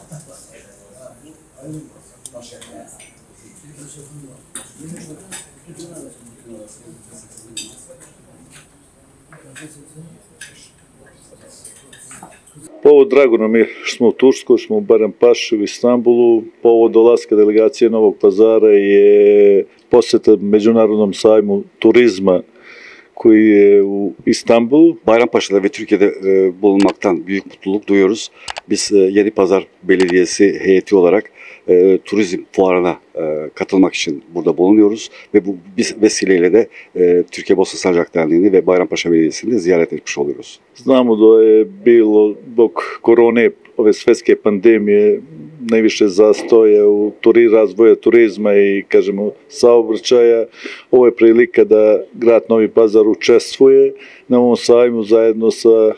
Povod drago nam je što smo u Turskoj, što smo u Bayrampaši u Istanbulu. Povod dolaska delegacije Novog Pazara je posjeta Međunarodnom sajmu turizma koji je u İstanbul. Bayrampaşa'da ve Türkiye'de bulunmaktan büyük mutluluk duyuyoruz. Biz Yenipazar Belediyesi heyeti olarak turizm fuarına katılmak için burada bulunuyoruz ve bu vesileyle de Türkiye Bosna Sancak Derneği'ni ve Bayrampaşa Belediyesi'ni de ziyaret etmiş oluyoruz. Znamo da je bilo zbog korone, ove svetske pandemije, najviše zastoja u razvoja turizma i, kažemo, saobraćaja. Ovo je prilika da grad Novi Pazar učestvuje na ovom sajmu zajedno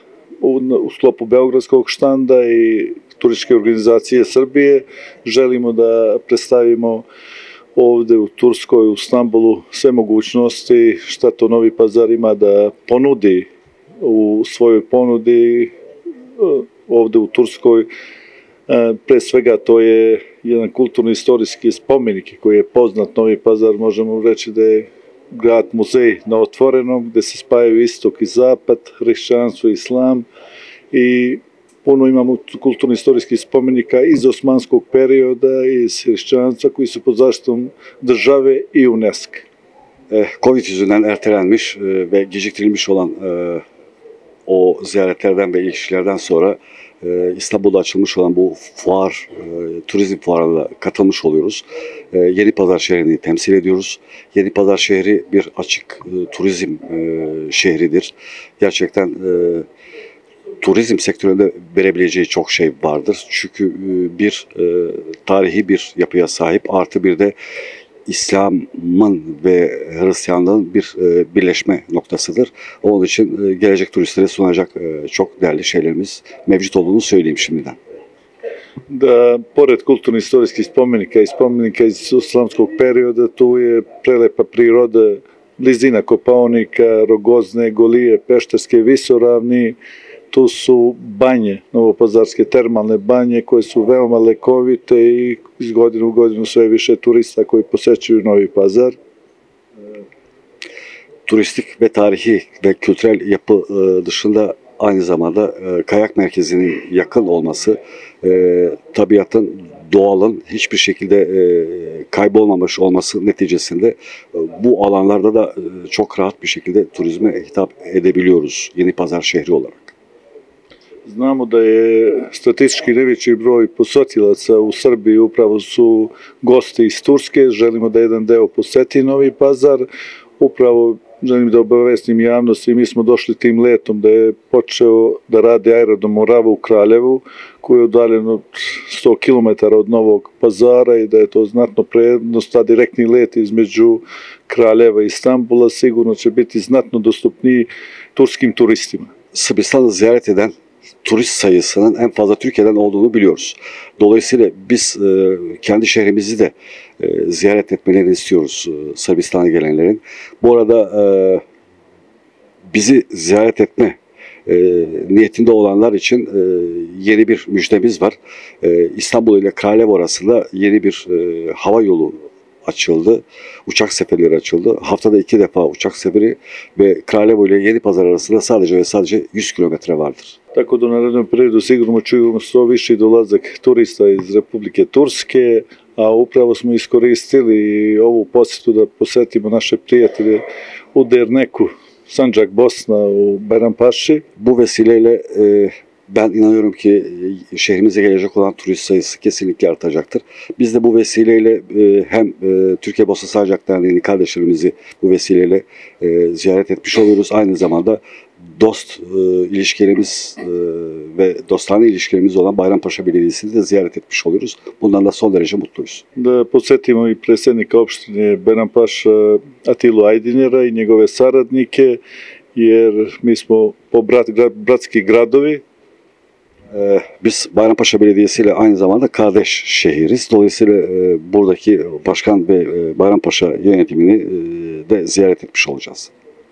u sklopu Beogradskog štanda i turističke organizacije Srbije. Želimo da predstavimo ovde u Turskoj, u Istanbulu, sve mogućnosti šta to Novi Pazar ima da ponudi u svojoj ponudi ovde u Turskoj. Pre svega to je jedan kulturno-istorijski spomenik koji je poznat. Novi Pazar, možemo reći da je grad muzej na otvorenom, gde se spajaju istok i zapad, hrišćanstvo i islam, i puno imamo kulturno-istorijskih spomenika iz osmanskog perioda, iz hrišćanstva koji su pod zaštitom države i UNESCO. Covid yüzünden ertelenmiş ve geciktirilmiş olan o ziyaretlerden ve ilişkilerden sonra İstanbul'da açılmış olan bu fuar, turizm fuarına katılmış oluyoruz. Yenipazar şehrini temsil ediyoruz. Yenipazar şehri bir açık turizm şehridir. Gerçekten turizm sektöründe verebileceği çok şey vardır. Çünkü bir tarihi bir yapıya sahip, artı bir de İslam'ın ve Hristiyanlığın bir birleşme noktasıdır. Onun için gelecek turistlere sunacak çok değerli şeylerimiz mevcut olduğunu söyleyeyim şimdiden. Da, pored kulturno-istorijskih spomenika i spomenika iz islamskog perioda, tu je prelepa priroda, blizina Kopaonika, Rogozne, Golije, Pešterske visoravni. Tu su banje, novopazarske termalne banje koje su veoma lekovite i iz godine u godinu sve više turista koji posećuju Novi Pazar. Turistik ve tarihi ve kültürel yapı dışında aynı zamanda kayak merkezinin yakın olması, tabiatın, doğalın hiçbir şekilde kaybolmamış olması neticesinde bu alanlarda da çok rahat bir şekilde turizme hitap edebiliyoruz Yenipazar şehri olarak. Znamo da je statistički najveći broj posetilaca u Srbiji upravo su gosti iz Turske. Želimo da jedan deo poseti Novi Pazar. Upravo želim da obavestim javnost i mi smo došli tim letom da je počeo da radi aerodrom Morava u Kraljevu, koji je udaljen od 100 km od Novog Pazara i da je to znatno prednost, a direktni let između Kraljeva i Istanbula sigurno će biti znatno dostupniji turskim turistima. Sırbistan'ı ziyaret eden turist sayısının en fazla Türkiye'den olduğunu biliyoruz. Dolayısıyla biz kendi şehrimizi de ziyaret etmelerini istiyoruz Sırbistan'a gelenlerin. Bu arada bizi ziyaret etme niyetinde olanlar için yeni bir müjdemiz var. İstanbul ile Kraljevo arasında yeni bir hava yolu açıldı. Uçak seferleri açıldı. Haftada 2 defa uçak seferi ve Kraljevo ile Yenipazar arasında sadece ve sadece 100 kilometre vardır. Tako da u narednom periodu sigurno čujemo što viši dolazak turista iz Republike Turske, a upravo smo iskoristili ovu posjetu da posetimo naše prijatelje u Derneku, Sancak Bosna, u Bayrampaši. Bu vesileyle ben inanıyorum ki şehrimize gelecek olan turist sayısı kesinlikle artacaktır. Biz de bu vesileyle hem Türkiye Bosna Sancak Derneği'nin kardeşlerimizi bu vesileyle ziyaret etmiş oluyoruz. Aynı zamanda dost ilişkilerimiz ve dostane ilişkilerimiz olan Bayrampaşa Belediyesi'ni de ziyaret etmiş oluyoruz. Bundan da son derece mutluyuz. Da posetimo i predsjednika opštine Bayrampaša Atilu Ajdinjera i njegove saradnike, jer mi smo bratski gradovi. Biz Bayrampaşa Belediyesi ile aynı zamanda kardeş şehiriz. Dolayısıyla buradaki başkan ve Bayrampaşa yönetimini de ziyaret etmiş olacağız.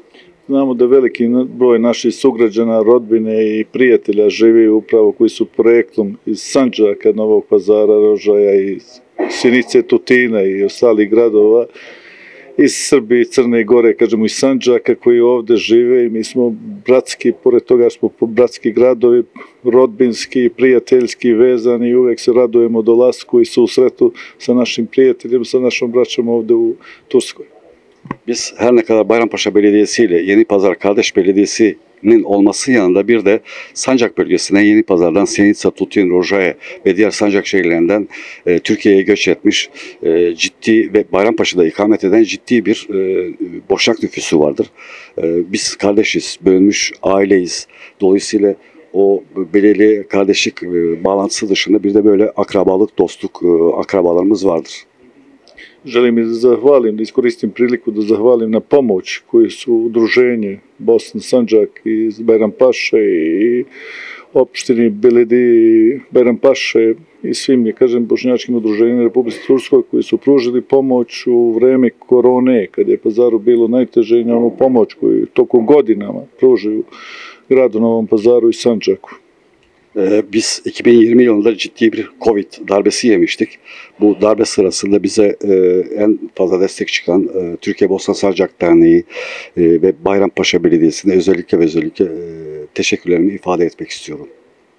Znamo da veliki broj naših sugrađana, rodbine i prijatelja živi upravo koji su projektom iz Sandžaka, Novog Pazara, Rožaja, iz Sjenice, Tutina i ostalih gradova, iz Srbije, Crne Gore, kažemo iz Sandžaka koji ovdje žive i mi smo bratski, pored toga smo bratski gradovi, rodbinski, prijateljski vezani i uvijek se radujemo dolasku i susretu sa našim prijateljima, sa našom braćom ovdje u Turskoj. Biz her ne kadar Bayrampaşa Belediyesi ile Yenipazar Kardeş Belediyesi'nin olması yanında bir de Sancak bölgesinden Yenipazar'dan Sjenica, Tutin, Rožaja ve diğer Sancak şehirlerinden Türkiye'ye göç etmiş ciddi ve Bayrampaşa'da ikamet eden ciddi bir Boşnak nüfusu vardır. Biz kardeşiz, bölünmüş aileyiz. Dolayısıyla o belirli kardeşlik bağlantısı dışında bir de böyle akrabalık, dostluk akrabalarımız vardır. Želim i da zahvalim, da iskoristim priliku da zahvalim na pomoć koju su udruženje Bosna Sandžak iz Bayrampaše i opštini Beledi Bayrampaše i svim, kažem, bošnjačkim udruženjima Republike Turskoj koji su pružili pomoć u vreme korone, kad je Pazaru bilo najteže, i onu pomoć koju tokom godinama pružuju gradu Novom Pazaru i Sandžaku. Biz 2020 yılında ciddi bir Covid darbesi yemiştik. Bu darbe sırasında bize en fazla destek çıkan Türkiye Bosna Sandžak Derneği ve Bayrampaşa Belediyesi'ne özellikle teşekkürlerimi ifade etmek istiyorum.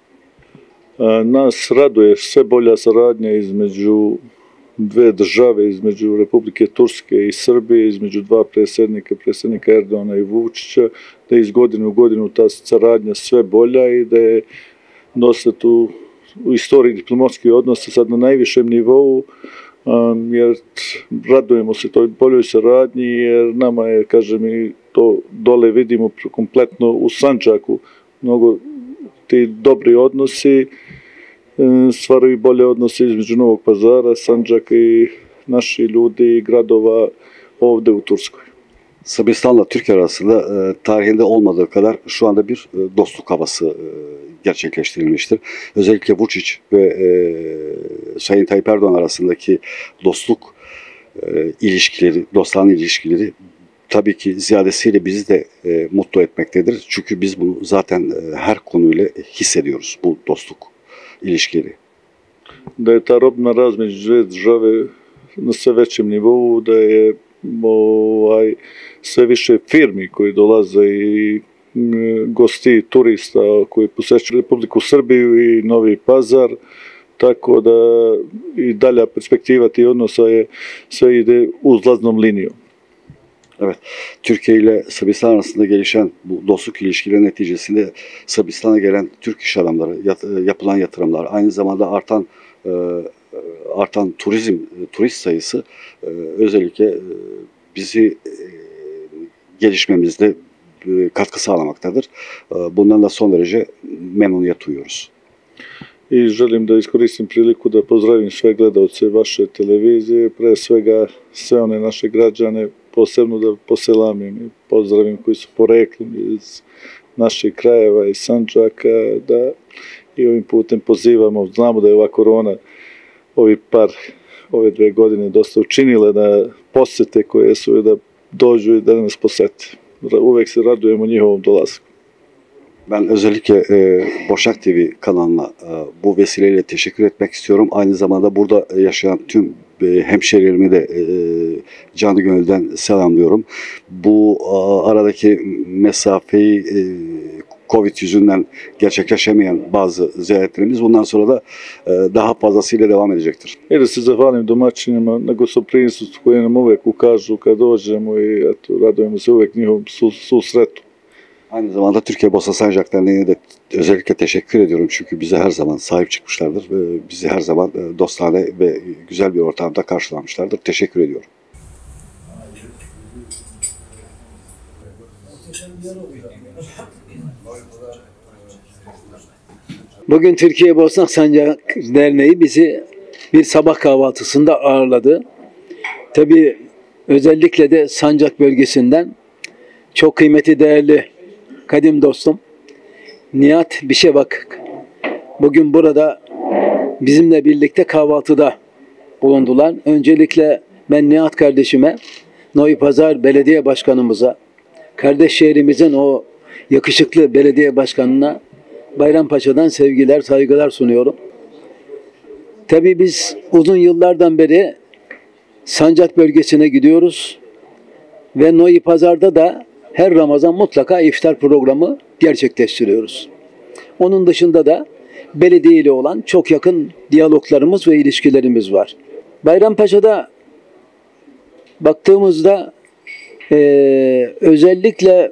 Nas raduje sve bolja saradnja između dve države, između Republike Turske i Srbije, između dva predsjednika Erdogana i Vučića, da je iz godine u godinu ta saradnja sve bolja i da je dosta tu u istoriji diplomatskih odnosa sad na najvišem nivou, jer radujemo se toj boljoj saradnji, jer nama je, kažem, i to dole vidimo kompletno u Sandžaku, mnogo ti dobri odnosi, stvaraju bolje odnose između Novog Pazara, Sandžaka i naši ljudi i gradova ovdje u Turskoj. Sırbistan'la Türkiye arasında tarihinde olmadığı kadar şu anda bir dostluk havası gerçekleştirilmiştir. Özellikle Vučić ve Sayın Tayyip Erdoğan arasındaki dostluk ilişkileri, dostane ilişkileri tabii ki ziyadesiyle bizi de mutlu etmektedir. Çünkü biz bunu zaten her konuyla hissediyoruz, bu dostluk ilişkileri. Da je ta robna razmjena dve države na sve većem nivou, da je sve više firmi koji dolaze i gosti, turista koji posećuju Republiku Srbiju i Novi Pazar, tako da i dalja perspektiva tih odnosa je sve ide uzlaznom linijom. Evet, Türkiye ile Sırbistan arasında gelişen bu dostluk ilişkileri neticesinde Sırbistan'a gelen Türk iş adamları, yapılan yatırımlar, aynı zamanda artan turist sayısı özellikle bizi gelişmemizde katkı sağlamaktadır. Bundan da son derece memnuniyet duyuyoruz. I želim da iskoristim priliku da pozdravim sve gledalce vaše televizije, pre svega sve one naše građane, posebno da poselamim i pozdravim koji su poreklom iz naših krajeva i Sandžaka, da i ovim putem pozivamo, znamo da je ova korona ove 2 godine dosta učinile da posete koje su da dođu i da nas posete. Uvek se radujemo njihovom dolasku. Ben özellikle Boşnak TV kanalına bu vesileyle teşekkür etmek istiyorum. Aynı zamanda burada yaşayan tüm hemşehrilerimi de canı gönülden selamlıyorum. Bu aradaki mesafeyi Covid yüzünden gerçekleşemeyen bazı ziyaretlerimiz bundan sonra da daha fazlasıyla devam edecektir. I da se zahvalim domaćinima na gostoprimstvu koje nam uvek ukažu kad dođemo i radujemo se uvek njihovom susretu. Aynı zamanda Türkiye Bosna Sandžak Derneği'ne de özellikle teşekkür ediyorum. Çünkü bize her zaman sahip çıkmışlardır. Bizi her zaman dostane ve güzel bir ortamda karşılamışlardır. Teşekkür ediyorum. Bugün Türkiye Bosna Sandžak Derneği bizi bir sabah kahvaltısında ağırladı. Tabii özellikle de Sancak bölgesinden çok kıymetli, değerli kadim dostum Nihat Bişevak bugün burada bizimle birlikte kahvaltıda bulundular. Öncelikle ben Nihat kardeşime, Novi Pazar Belediye Başkanımıza, kardeş şehrimizin o yakışıklı belediye başkanına Bayrampaşa'dan sevgiler, saygılar sunuyorum. Tabii biz uzun yıllardan beri Sancak bölgesine gidiyoruz ve Noy Pazar'da da her Ramazan mutlaka iftar programı gerçekleştiriyoruz. Onun dışında da belediye ile olan çok yakın diyaloglarımız ve ilişkilerimiz var. Bayrampaşa'da baktığımızda özellikle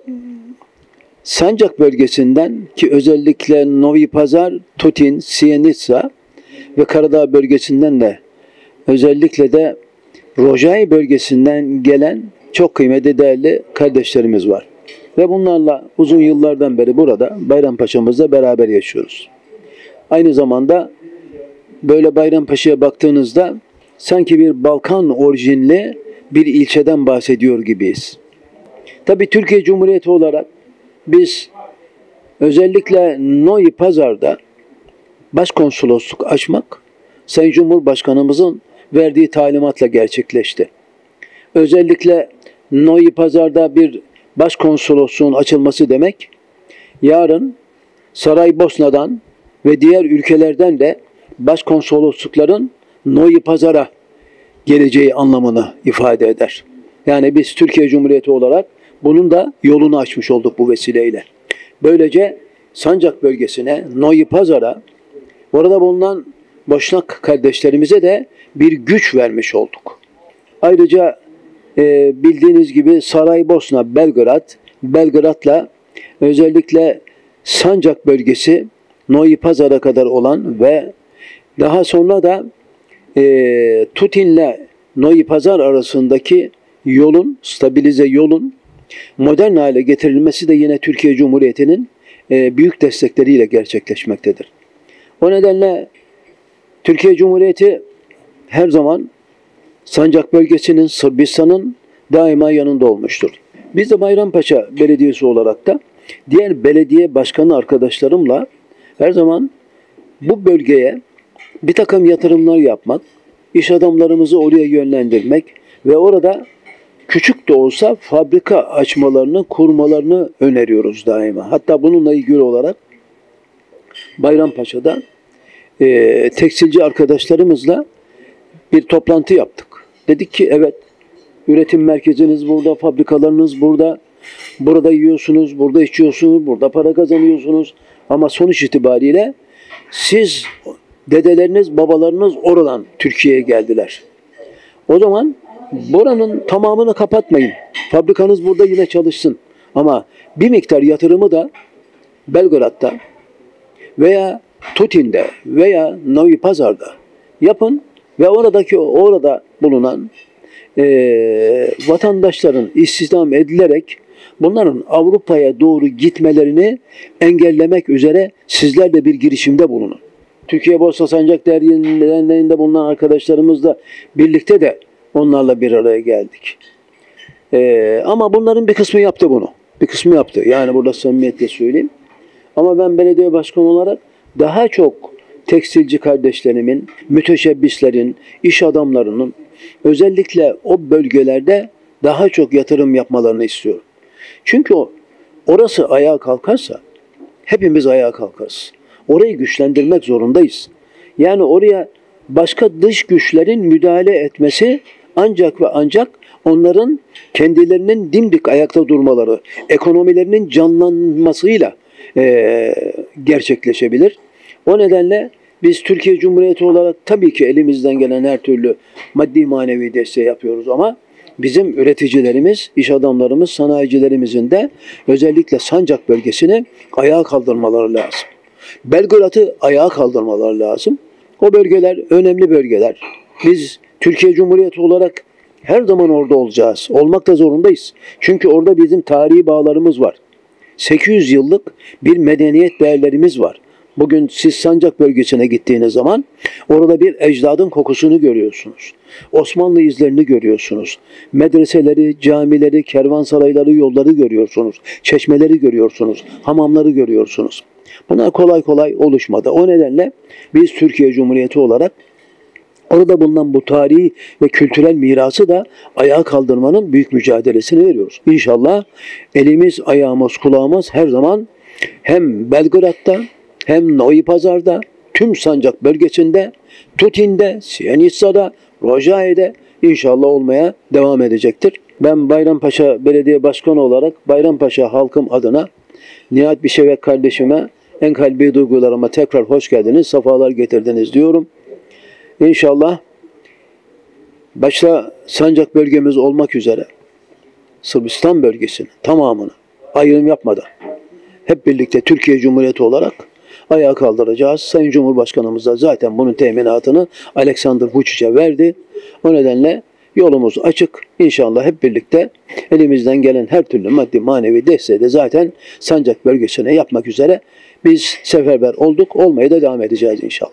Sancak bölgesinden ki özellikle Novi Pazar, Tutin, Sienica ve Karadağ bölgesinden de özellikle de Rojai bölgesinden gelen çok kıymetli değerli kardeşlerimiz var. Ve bunlarla uzun yıllardan beri burada Bayrampaşa'mızda beraber yaşıyoruz. Aynı zamanda böyle Bayrampaşa'ya baktığınızda sanki bir Balkan orijinli bir ilçeden bahsediyor gibiyiz. Tabii Türkiye Cumhuriyeti olarak biz özellikle Noy Pazar'da başkonsolosluk açmak Sayın Cumhurbaşkanımızın verdiği talimatla gerçekleşti. Özellikle Noy Pazar'da bir başkonsolosluğun açılması demek, yarın Saraybosna'dan ve diğer ülkelerden de başkonsoloslukların Noy Pazar'a geleceği anlamını ifade eder. Yani biz Türkiye Cumhuriyeti olarak bunun da yolunu açmış olduk bu vesileyle. Böylece Sancak bölgesine, Noy Pazar'a, orada bulunan Boşnak kardeşlerimize de bir güç vermiş olduk. Ayrıca bildiğiniz gibi Saraybosna, Belgrad'la özellikle Sancak bölgesi Noy Pazar'a kadar olan ve daha sonra da Tutin'le Noy Pazar arasındaki yolun, stabilize yolun modern hale getirilmesi de yine Türkiye Cumhuriyeti'nin büyük destekleriyle gerçekleşmektedir. O nedenle Türkiye Cumhuriyeti her zaman Sancak bölgesinin, Sırbistan'ın daima yanında olmuştur. Biz de Bayrampaşa Belediyesi olarak da diğer belediye başkanı arkadaşlarımla her zaman bu bölgeye bir takım yatırımlar yapmak, iş adamlarımızı oraya yönlendirmek ve orada küçük de olsa fabrika açmalarını, kurmalarını öneriyoruz daima. Hatta bununla ilgili olarak Bayrampaşa'da tekstilci arkadaşlarımızla bir toplantı yaptık. Dedik ki evet, üretim merkeziniz burada, fabrikalarınız burada, burada yiyorsunuz, burada içiyorsunuz, burada para kazanıyorsunuz ama sonuç itibariyle siz, dedeleriniz, babalarınız oradan Türkiye'ye geldiler. O zaman buranın tamamını kapatmayın. Fabrikanız burada yine çalışsın. Ama bir miktar yatırımı da Belgrad'da veya Tutin'de veya Novi Pazar'da yapın ve orada bulunan vatandaşların istihdam edilerek bunların Avrupa'ya doğru gitmelerini engellemek üzere sizler de bir girişimde bulunun. Türkiye Borsa Sancak Derneği'nde bulunan arkadaşlarımızla birlikte de onlarla bir araya geldik. Ama bunların bir kısmı yaptı bunu. Bir kısmı yaptı. Yani burada samimiyetle söyleyeyim. Ama ben belediye başkanı olarak daha çok tekstilci kardeşlerimin, müteşebbislerin, iş adamlarının özellikle o bölgelerde daha çok yatırım yapmalarını istiyorum. Çünkü orası ayağa kalkarsa hepimiz ayağa kalkarız. Orayı güçlendirmek zorundayız. Yani oraya başka dış güçlerin müdahale etmesi ancak ve ancak onların kendilerinin dimdik ayakta durmaları, ekonomilerinin canlanmasıyla gerçekleşebilir. O nedenle biz Türkiye Cumhuriyeti olarak tabii ki elimizden gelen her türlü maddi manevi desteği yapıyoruz ama bizim üreticilerimiz, iş adamlarımız, sanayicilerimizin de özellikle Sancak bölgesini ayağa kaldırmaları lazım. Belgrad'ı ayağa kaldırmaları lazım. O bölgeler önemli bölgeler. Biz Türkiye Cumhuriyeti olarak her zaman orada olacağız. Olmak da zorundayız. Çünkü orada bizim tarihi bağlarımız var. 800 yıllık bir medeniyet değerlerimiz var. Bugün siz Sancak bölgesine gittiğiniz zaman orada bir ecdadın kokusunu görüyorsunuz. Osmanlı izlerini görüyorsunuz. Medreseleri, camileri, kervansarayları, yolları görüyorsunuz. Çeşmeleri görüyorsunuz. Hamamları görüyorsunuz. Bunlar kolay kolay oluşmadı. O nedenle biz Türkiye Cumhuriyeti olarak Orada bulunan bu tarihi ve kültürel mirası da ayağa kaldırmanın büyük mücadelesini veriyoruz. İnşallah elimiz, ayağımız, kulağımız her zaman hem Belgrad'da hem Novi Pazar'da, tüm Sancak bölgesinde, Tutin'de, Siyenitsa'da, Rojaye'de inşallah olmaya devam edecektir. Ben Bayrampaşa Belediye Başkanı olarak Bayrampaşa halkım adına Nihat Bişevek kardeşime en kalbi duygularıma tekrar hoş geldiniz, sefalar getirdiniz diyorum. İnşallah başta Sancak bölgemiz olmak üzere Sırbistan bölgesinin tamamını ayrım yapmadan hep birlikte Türkiye Cumhuriyeti olarak ayağa kaldıracağız. Sayın Cumhurbaşkanımız da zaten bunun teminatını Alexander Vučić'e verdi. O nedenle yolumuz açık. İnşallah hep birlikte elimizden gelen her türlü maddi manevi desteği de zaten Sancak bölgesine yapmak üzere biz seferber olduk. Olmaya da devam edeceğiz inşallah.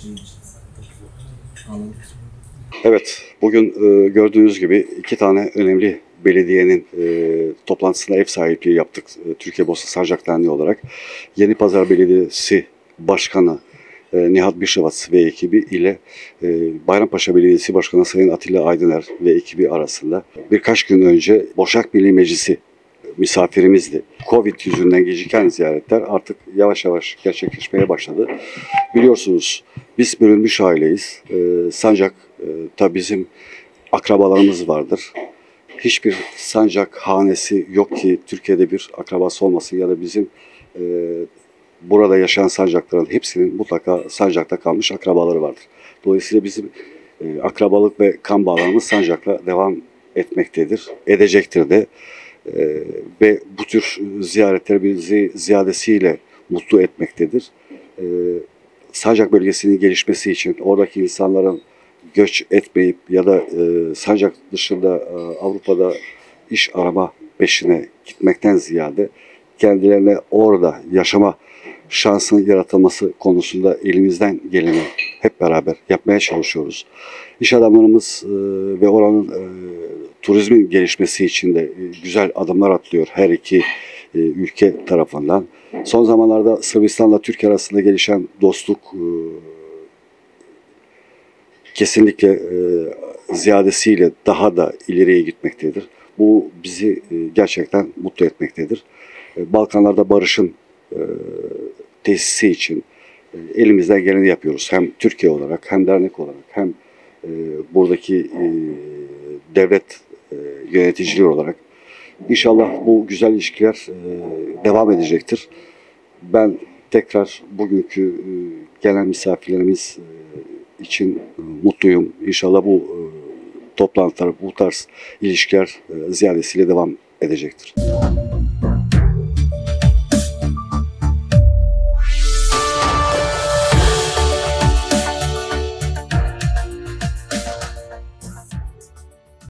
Evet, bugün gördüğünüz gibi iki tane önemli belediyenin toplantısına ev sahipliği yaptık. Türkiye Borsa Sancak Derneği olarak. Yenipazarı Belediyesi Başkanı Nihat Bişevac ve ekibi ile Bayrampaşa Belediyesi Başkanı Sayın Atilla Aydıner ve ekibi arasında birkaç gün önce Boşnak Milli Meclisi misafirimizdi. Covid yüzünden geciken ziyaretler artık yavaş yavaş gerçekleşmeye başladı. Biliyorsunuz biz bölünmüş aileyiz. Sancak tabi bizim akrabalarımız vardır. Hiçbir Sancak hanesi yok ki Türkiye'de bir akrabası olmasın ya da bizim burada yaşayan Sancakların hepsinin mutlaka Sancak'ta kalmış akrabaları vardır. Dolayısıyla bizim akrabalık ve kan bağlarımız Sancak'la devam etmektedir, edecektir de. Ve bu tür ziyaretler bizi ziyadesiyle mutlu etmektedir. Sancak bölgesinin gelişmesi için oradaki insanların göç etmeyip ya da Sancak dışında Avrupa'da iş arama peşine gitmekten ziyade kendilerine orada yaşama şansının yaratılması konusunda elimizden geleni hep beraber yapmaya çalışıyoruz. İş adamlarımız ve oranın turizmin gelişmesi için de güzel adımlar atılıyor her iki ülke tarafından. Son zamanlarda Sırbistan'la Türkiye arasında gelişen dostluk kesinlikle ziyadesiyle daha da ileriye gitmektedir. Bu bizi gerçekten mutlu etmektedir. Balkanlarda barışın tesisi için elimizden geleni yapıyoruz. Hem Türkiye olarak hem dernek olarak hem buradaki devlet yöneticileri olarak. İnşallah bu güzel ilişkiler devam edecektir. Ben tekrar bugünkü gelen misafirlerimiz için mutluyum. İnşallah bu toplantılar, bu tarz ilişkiler ziyadesiyle devam edecektir.